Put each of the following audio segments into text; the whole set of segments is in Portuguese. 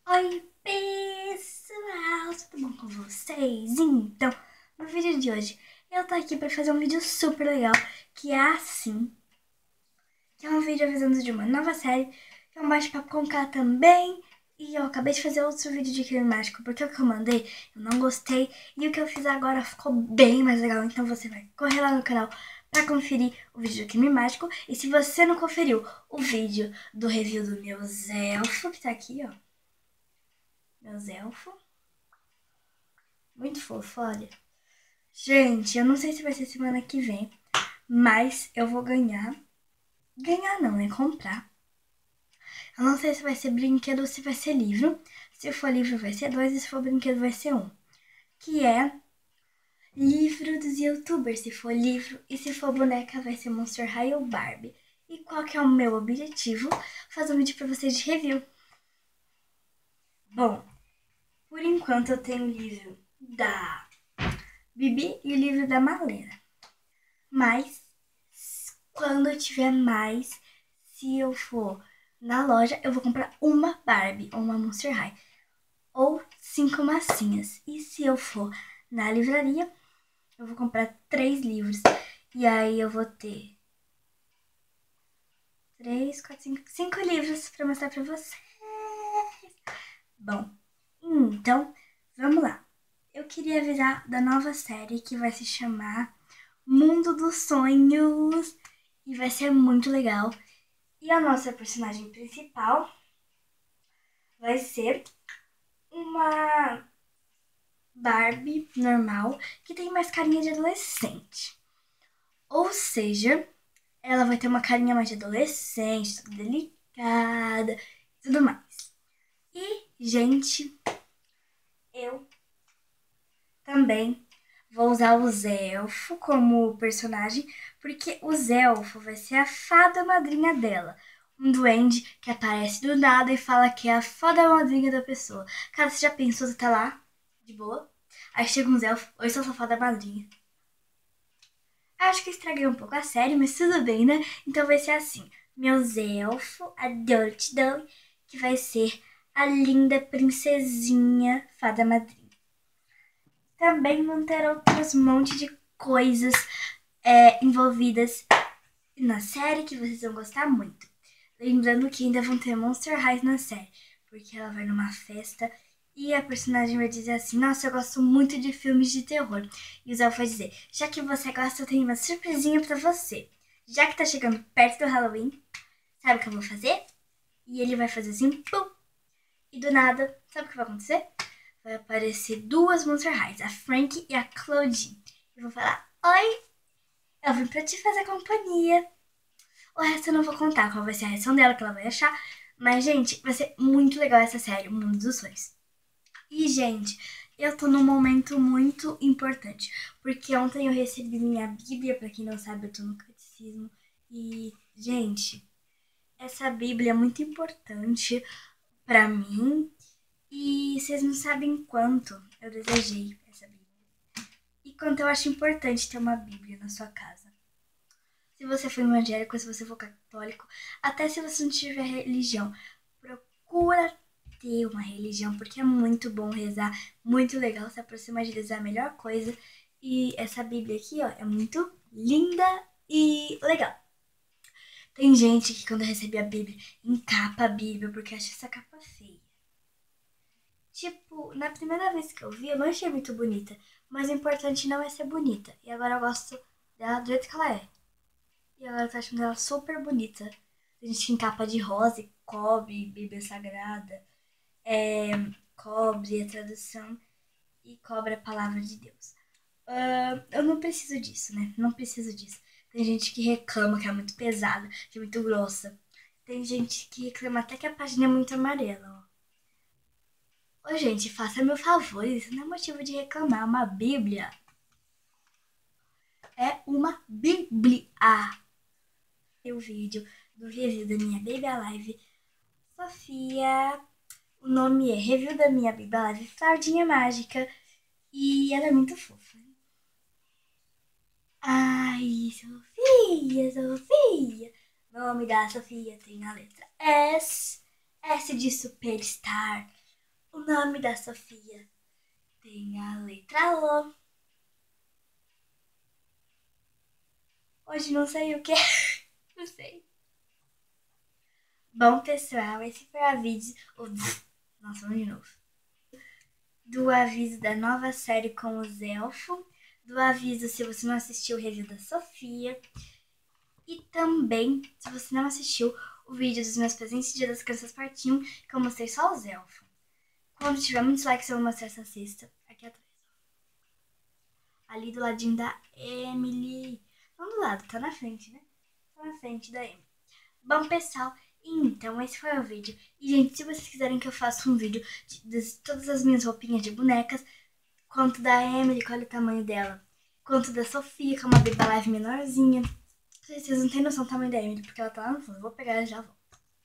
Oi, pessoal, tudo bom com vocês? Então, no vídeo de hoje, eu tô aqui pra fazer um vídeo super legal, que é assim, que é um vídeo avisando de uma nova série, que é um bate-papo com o K também, e eu acabei de fazer outro vídeo de crime mágico, porque o que eu mandei, eu não gostei, e o que eu fiz agora ficou bem mais legal, então você vai correr lá no canal pra conferir o vídeo do crime mágico, e se você não conferiu o vídeo do review do Meus Elfos, que tá aqui, ó, Meus Elfos, muito fofo, olha. Gente, eu não sei se vai ser semana que vem, mas eu vou ganhar. Ganhar não, né? Comprar. Eu não sei se vai ser brinquedo ou se vai ser livro. Se for livro vai ser 2 e se for brinquedo vai ser 1. Que é livro dos youtubers, se for livro. E se for boneca vai ser Monster High ou Barbie. E qual que é o meu objetivo? Fazer um vídeo pra vocês de review. Bom, por enquanto eu tenho o livro da Bibi e o livro da Malena. Mas quando eu tiver mais, se eu for na loja, eu vou comprar uma Barbie ou uma Monster High. Ou 5 massinhas. E se eu for na livraria, eu vou comprar 3 livros. E aí eu vou ter 3, 4, 5 livros pra mostrar pra vocês. Bom, então, vamos lá. Eu queria avisar da nova série que vai se chamar Mundo dos Sonhos. E vai ser muito legal. E a nossa personagem principal vai ser uma Barbie normal que tem mais carinha de adolescente. Ou seja, ela vai ter uma carinha mais de adolescente, toda delicada e tudo mais. E, gente, eu também vou usar o Zelfo como personagem, porque o Zelfo vai ser a fada madrinha dela. Um duende que aparece do nada e fala que é a fada madrinha da pessoa. Cara, você já pensou, você tá lá, de boa? Aí chega um Zelfo, oi, sou sua fada madrinha. Acho que estraguei um pouco a série, mas tudo bem, né? Então vai ser assim, meu Zelfo, a Dirty Doll, que vai ser a linda princesinha fada madrinha. Também vão ter outros monte de coisas envolvidas na série que vocês vão gostar muito. Lembrando que ainda vão ter Monster High na série, porque ela vai numa festa e a personagem vai dizer assim, nossa, eu gosto muito de filmes de terror. E o Zé vai dizer, já que você gosta, eu tenho uma surpresinha pra você. Já que tá chegando perto do Halloween, sabe o que eu vou fazer? E ele vai fazer assim, pum! E do nada, sabe o que vai acontecer? Vai aparecer 2 Monster Highs, a Frank e a Claudine. Eu vou falar, oi, eu vim pra te fazer companhia. O resto eu não vou contar qual vai ser a reação dela, que ela vai achar. Mas, gente, vai ser muito legal essa série, O Mundo dos Sonhos. E, gente, eu tô num momento muito importante. Porque ontem eu recebi minha Bíblia, pra quem não sabe, eu tô no catecismo. E, gente, essa Bíblia é muito importante pra mim. E vocês não sabem quanto eu desejei essa Bíblia. E quanto eu acho importante ter uma Bíblia na sua casa. Se você for evangélico, se você for católico, até se você não tiver religião, procura ter uma religião, porque é muito bom rezar, muito legal, se aproximar de Deus é a melhor coisa. E essa Bíblia aqui, ó, é muito linda e legal. Tem gente que quando recebe a Bíblia, encapa a Bíblia porque acha essa capa feia. Tipo, na primeira vez que eu vi, eu não achei muito bonita. Mas o importante não é ser bonita. E agora eu gosto dela do jeito que ela é. E agora eu tô achando ela super bonita. A gente encapa de rosa e cobre, Bíblia Sagrada. Cobre a tradução e cobre a palavra de Deus. Eu não preciso disso, né? Não preciso disso. Tem gente que reclama que é muito pesada, que é muito grossa. Tem gente que reclama até que a página é muito amarela, ó. Ô, gente, faça meu favor, isso não é motivo de reclamar. Uma Bíblia é uma Bíblia. O vídeo do review da minha Baby Alive Sofia. O nome é Review da minha Baby Alive Fraldinha Mágica. E ela é muito fofa. Ai, Sofia, Sofia. O nome da Sofia tem a letra S. S de Superstar. O nome da Sofia tem a letra O. Hoje não sei o que é. Não sei. Bom, pessoal, esse foi o aviso. Nossa, vamos de novo. Do aviso da nova série com os elfos. Do aviso se você não assistiu o review da Sofia. E também, se você não assistiu o vídeo dos meus presentes Dia das Crianças Parte 1, que eu mostrei só os elfos. Quando tiver muitos likes, eu vou mostrar essa cesta. Aqui atrás. Ali do ladinho da Emily. Não do lado, tá na frente, né? Tá na frente da Emily. Bom, pessoal, então esse foi o vídeo. E, gente, se vocês quiserem que eu faça um vídeo de todas as minhas roupinhas de bonecas, quanto da Emily, qual é o tamanho dela, quanto da Sofia, que é uma Baby Alive menorzinha. Vocês não têm noção do tamanho da Emily, porque ela tá lá no fundo. Eu vou pegar ela e já volto.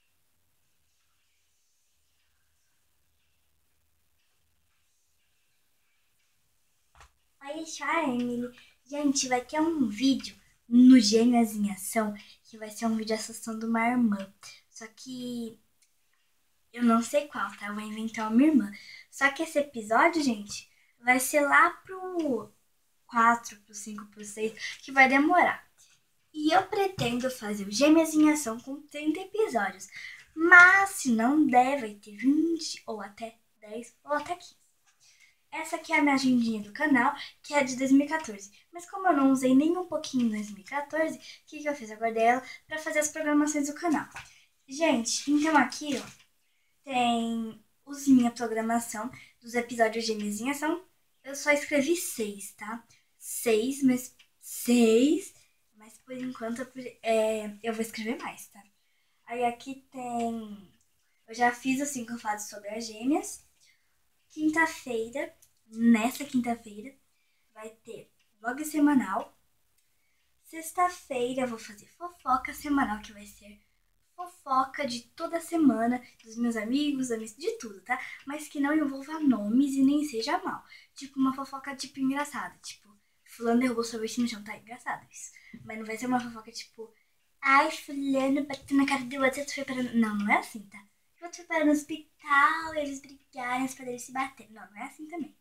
Vai deixar a Emily. Gente, vai ter um vídeo no Gêmeas em Ação, que vai ser um vídeo assustando uma irmã. Só que eu não sei qual, tá? Eu vou inventar uma minha irmã. Só que esse episódio, gente, vai ser lá pro 4, pro 5, pro 6, que vai demorar. E eu pretendo fazer o Gêmeas em Ação com 30 episódios. Mas se não der, vai ter 20, ou até 10, ou até 15. Essa aqui é a minha agendinha do canal, que é de 2014. Mas como eu não usei nem um pouquinho em 2014, o que eu fiz? Eu guardei ela pra fazer as programações do canal. Gente, então aqui, ó, tem minha programação dos episódios de Gêmeas em Ação. Eu só escrevi 6, tá? 6, mas 6. Mas por enquanto eu vou escrever mais, tá? Aí aqui tem... Eu já fiz os 5 fatos sobre as gêmeas. Quinta-feira, nessa quinta-feira, vai ter vlog semanal. Sexta-feira eu vou fazer fofoca semanal, que vai ser fofoca de toda semana, dos meus amigos, de tudo, tá? Mas que não envolva nomes e nem seja mal. Tipo uma fofoca tipo engraçada, tipo, fulano derrubou sorvete no chão, tá engraçado isso. Mas não vai ser uma fofoca tipo, ai, fulano bateu na cara do outro, você foi para... Não, não é assim, tá? O outro foi para no hospital, eles brigaram, os poderes se bater. Não, não é assim também.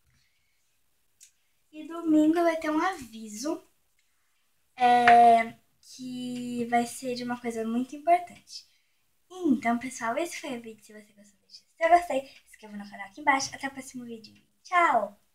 E domingo vai ter um aviso que vai ser de uma coisa muito importante. Então, pessoal, esse foi o vídeo. Se você gostou, deixa o seu gostei. Se inscreva no canal aqui embaixo. Até o próximo vídeo. Tchau!